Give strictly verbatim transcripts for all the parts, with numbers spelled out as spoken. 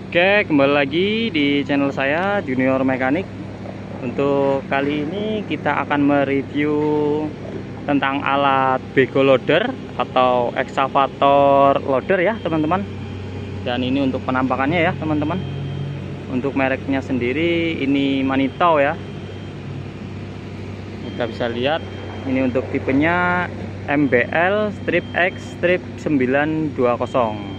Oke, kembali lagi di channel saya Junior Mekanik. Untuk kali ini kita akan mereview tentang alat bego loader atau excavator loader ya teman-teman. Dan ini untuk penampakannya ya teman-teman. Untuk mereknya sendiri ini Manitau ya. Kita bisa lihat ini untuk tipenya M B L strip X strip sembilan dua nol.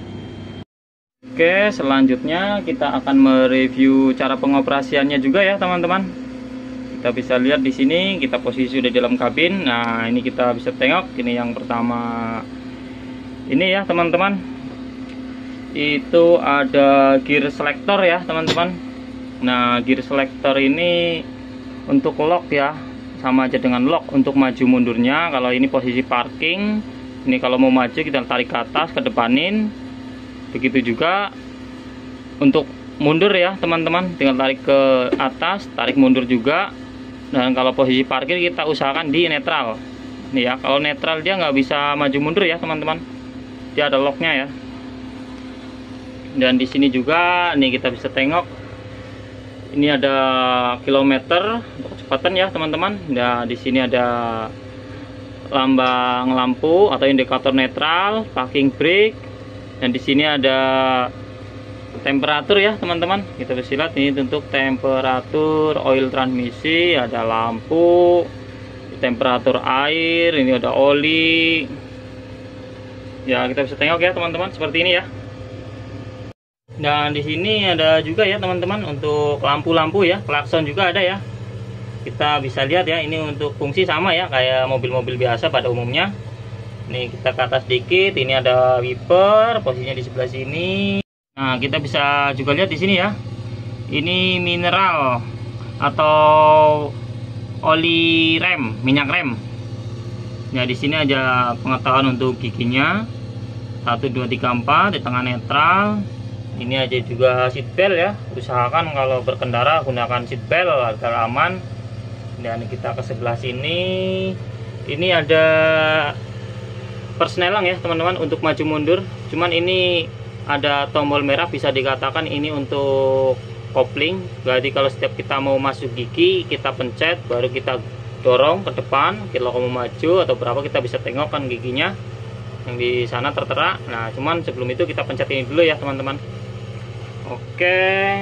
Oke, selanjutnya kita akan mereview cara pengoperasiannya juga ya teman-teman. Kita bisa lihat di sini kita posisi sudah di dalam kabin. Nah, ini kita bisa tengok ini yang pertama ini ya teman-teman. Itu ada gear selector ya teman-teman. Nah, gear selector ini untuk lock ya, sama aja dengan lock untuk maju mundurnya. Kalau ini posisi parking, ini kalau mau maju kita tarik ke atas, ke depanin. Begitu juga untuk mundur ya teman-teman, tinggal tarik ke atas, tarik mundur juga. Dan kalau posisi parkir kita usahakan di netral. Nih ya, kalau netral dia nggak bisa maju mundur ya teman-teman, dia ada locknya ya. Dan di sini juga nih kita bisa tengok ini ada kilometer untuk kecepatan ya teman-teman. Nah, di sini ada lambang lampu atau indikator netral, parking brake. Dan di sini ada temperatur ya teman-teman. Kita bisa lihat ini untuk temperatur oil transmisi, ada lampu, temperatur air, ini ada oli. Ya, kita bisa tengok ya teman-teman seperti ini ya. Dan di sini ada juga ya teman-teman untuk lampu-lampu ya, klakson juga ada ya. Kita bisa lihat ya, ini untuk fungsi sama ya kayak mobil-mobil biasa pada umumnya. Nih kita ke atas dikit, ini ada wiper, posisinya di sebelah sini. Nah, kita bisa juga lihat di sini ya. Ini mineral atau oli rem, minyak rem. Nah, di sini ada pengetahuan untuk giginya. satu dua tiga empat di tengah netral. Ini aja juga seat belt ya. Usahakan kalau berkendara gunakan seat belt agar aman. Dan kita ke sebelah sini. Ini ada persnelang ya teman-teman untuk maju mundur. Cuman ini ada tombol merah, bisa dikatakan ini untuk kopling. Berarti kalau setiap kita mau masuk gigi kita pencet, baru kita dorong ke depan. Kalau mau maju atau berapa kita bisa tengok kan giginya yang di sana tertera. Nah, cuman sebelum itu kita pencet ini dulu ya teman-teman. Oke.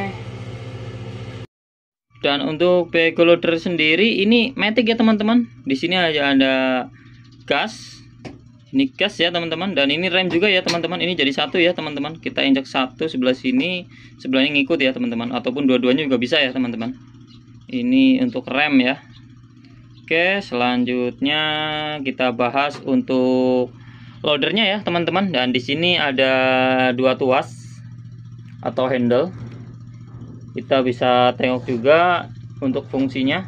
Dan untuk bego loader sendiri ini matic ya teman-teman. Di sini aja ada gas. Ini gas ya teman-teman, dan ini rem juga ya teman-teman. Ini jadi satu ya teman-teman. Kita injak satu sebelah sini, sebelahnya ngikut ya teman-teman, ataupun dua-duanya juga bisa ya teman-teman. Ini untuk rem ya. Oke, selanjutnya kita bahas untuk loadernya ya teman-teman. Dan di sini ada dua tuas atau handle. Kita bisa tengok juga untuk fungsinya.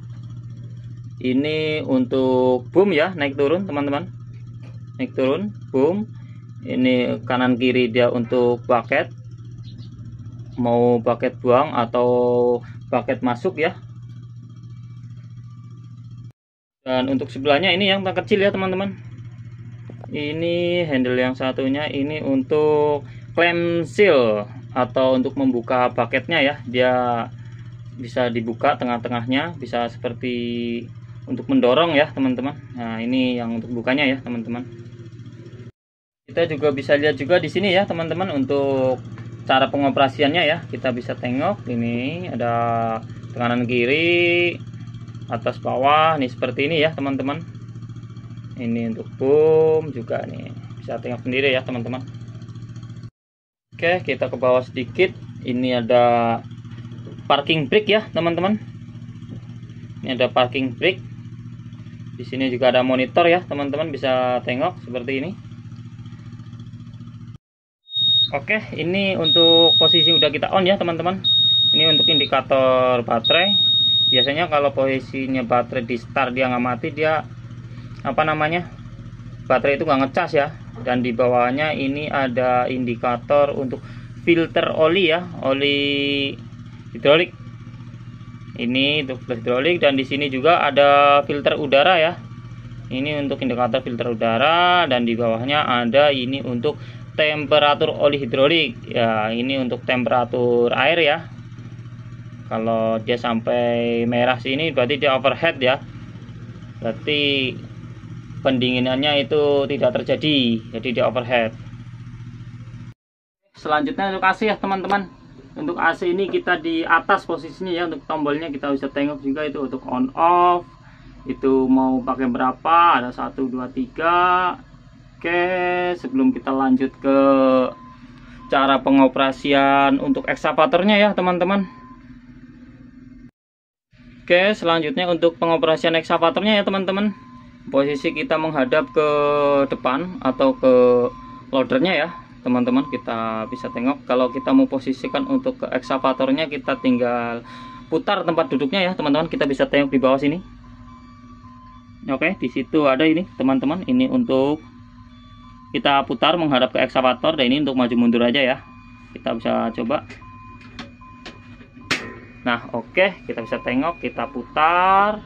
Ini untuk boom ya, naik turun teman-teman. Naik turun, boom. Ini kanan kiri dia untuk bucket, mau bucket buang atau bucket masuk ya. Dan untuk sebelahnya ini yang kecil ya teman-teman. Ini handle yang satunya ini untuk clamp seal atau untuk membuka bucketnya ya. Dia bisa dibuka tengah-tengahnya, bisa seperti untuk mendorong ya teman-teman. Nah, ini yang untuk bukanya ya teman-teman. Kita juga bisa lihat juga di sini ya teman-teman untuk cara pengoperasiannya ya. Kita bisa tengok ini ada kanan kiri, atas bawah nih seperti ini ya teman-teman. Ini untuk boom juga nih, bisa tengok sendiri ya teman-teman. Oke, kita ke bawah sedikit. Ini ada parking brake ya teman-teman. Ini ada parking brake. Di sini juga ada monitor ya teman-teman, bisa tengok seperti ini. Oke, ini untuk posisi udah kita on ya teman-teman. Ini untuk indikator baterai. Biasanya kalau posisinya baterai di start dia nggak mati, dia apa namanya, baterai itu nggak ngecas ya. Dan di bawahnya ini ada indikator untuk filter oli ya, oli hidrolik. Ini untuk hidrolik. Dan di sini juga ada filter udara ya. Ini untuk indikator filter udara. Dan di bawahnya ada ini untuk temperatur oli hidrolik ya, ini untuk temperatur air ya. Kalau dia sampai merah sini berarti dia overheat ya, berarti pendinginannya itu tidak terjadi, jadi dia overheat. Selanjutnya untuk A C ya teman-teman. Untuk A C ini kita di atas posisinya ya, untuk tombolnya kita bisa tengok juga itu untuk on off itu mau pakai berapa, ada satu dua tiga. Oke, sebelum kita lanjut ke cara pengoperasian untuk ekskavatornya ya teman-teman. Oke, selanjutnya untuk pengoperasian ekskavatornya ya teman-teman, posisi kita menghadap ke depan atau ke loadernya ya teman-teman. Kita bisa tengok kalau kita mau posisikan untuk ke ekskavatornya, kita tinggal putar tempat duduknya ya teman-teman. Kita bisa tengok di bawah sini. Oke, di situ ada ini teman-teman, ini untuk kita putar menghadap ke ekskavator, dan ini untuk maju mundur aja ya. Kita bisa coba. Nah, oke, kita bisa tengok, kita putar.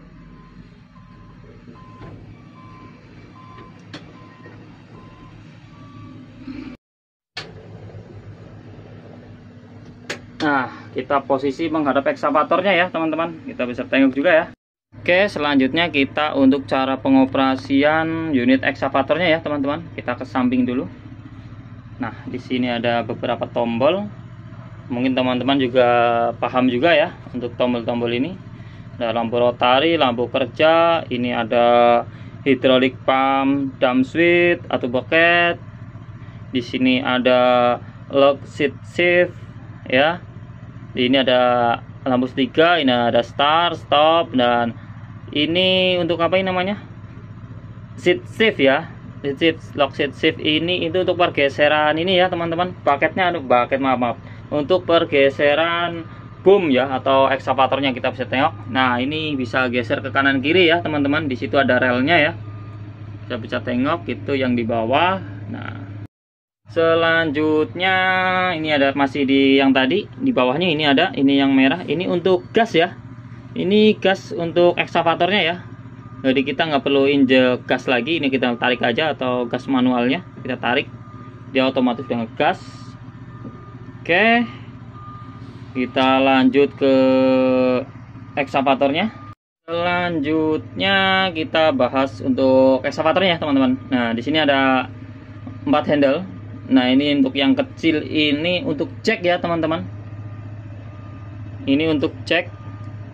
Nah, kita posisi menghadap ekskavatornya ya teman-teman. Kita bisa tengok juga ya. Oke, selanjutnya kita untuk cara pengoperasian unit ekskavatornya ya teman-teman. Kita ke samping dulu. Nah, di sini ada beberapa tombol. Mungkin teman-teman juga paham juga ya untuk tombol-tombol ini. Ada lampu rotari, lampu kerja. Ini ada hydraulic pump, dump switch atau bucket. Di sini ada lock shift shift ya. Ini ada lampu tiga, ini ada start, stop, dan ini untuk apa ini namanya? Shift shift ya. Shift lock shift shift ini itu untuk pergeseran ini ya teman-teman. Paketnya untuk bucket maaf, maaf. Untuk pergeseran boom ya atau ekskavatornya kita bisa tengok. Nah, ini bisa geser ke kanan kiri ya teman-teman. Di situ ada relnya ya. Kita bisa tengok itu yang di bawah. Nah, selanjutnya ini ada masih di yang tadi di bawahnya, ini ada ini yang merah, ini untuk gas ya. Ini gas untuk ekskavatornya ya. Jadi kita nggak perlu injek gas lagi, ini kita tarik aja atau gas manualnya kita tarik, dia otomatis udah ngegas. Oke, kita lanjut ke ekskavatornya. Selanjutnya kita bahas untuk ekskavatornya teman-teman. Nah, di sini ada empat handle. Nah, ini untuk yang kecil ini untuk cek ya teman-teman. Ini untuk cek.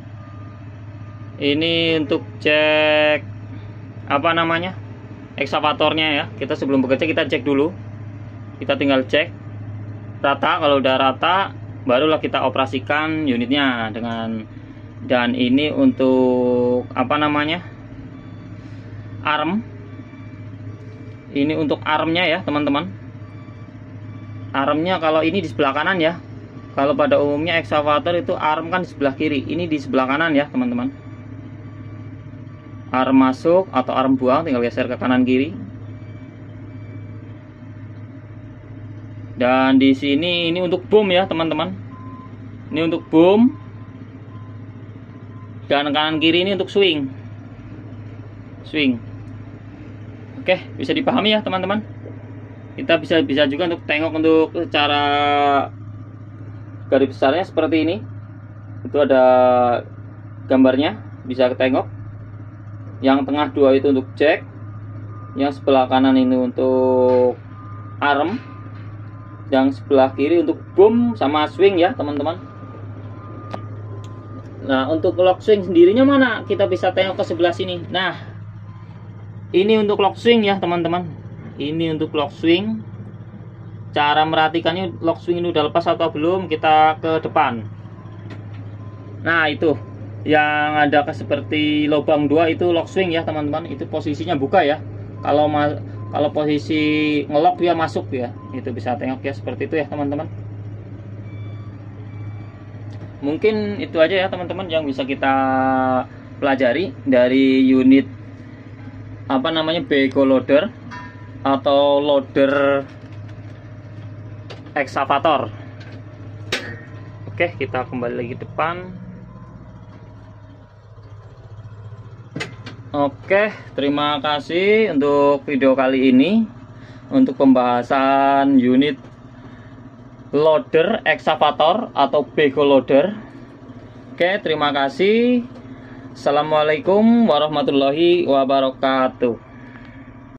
Ini untuk cek apa namanya? Ekskavatornya ya. Kita sebelum bekerja kita cek dulu. Kita tinggal cek rata. Kalau udah rata, barulah kita operasikan unitnya dengan, dan ini untuk apa namanya? Arm. Ini untuk armnya ya teman-teman. Armnya kalau ini di sebelah kanan ya. Kalau pada umumnya ekskavator itu arm kan di sebelah kiri, ini di sebelah kanan ya teman-teman. Arm masuk atau arm buang tinggal geser ke kanan kiri. Dan di sini ini untuk boom ya teman-teman. Ini untuk boom. Dan kanan kiri ini untuk swing. Swing. Oke, bisa dipahami ya teman-teman. Kita bisa bisa juga untuk tengok untuk cara garis besarnya seperti ini. Itu ada gambarnya, bisa ketengok. Yang tengah dua itu untuk cek, yang sebelah kanan ini untuk arm, yang sebelah kiri untuk boom sama swing ya teman-teman. Nah, untuk lock swing sendirinya mana? Kita bisa tengok ke sebelah sini. Nah, ini untuk lock swing ya teman-teman. Ini untuk lock swing. Cara merhatikannya lock swing ini udah lepas atau belum, kita ke depan. Nah, itu yang ada ke seperti lubang dua itu lock swing ya teman-teman. Itu posisinya buka ya. Kalau kalau posisi ngelock dia masuk ya. Itu bisa tengok ya seperti itu ya teman-teman. Mungkin itu aja ya teman-teman yang bisa kita pelajari dari unit apa namanya backhoe loader atau loader ekskavator. Oke, kita kembali lagi depan. Oke, terima kasih untuk video kali ini. untuk pembahasan unit loader excavator atau backhoe loader. Oke, terima kasih. Assalamualaikum warahmatullahi wabarakatuh.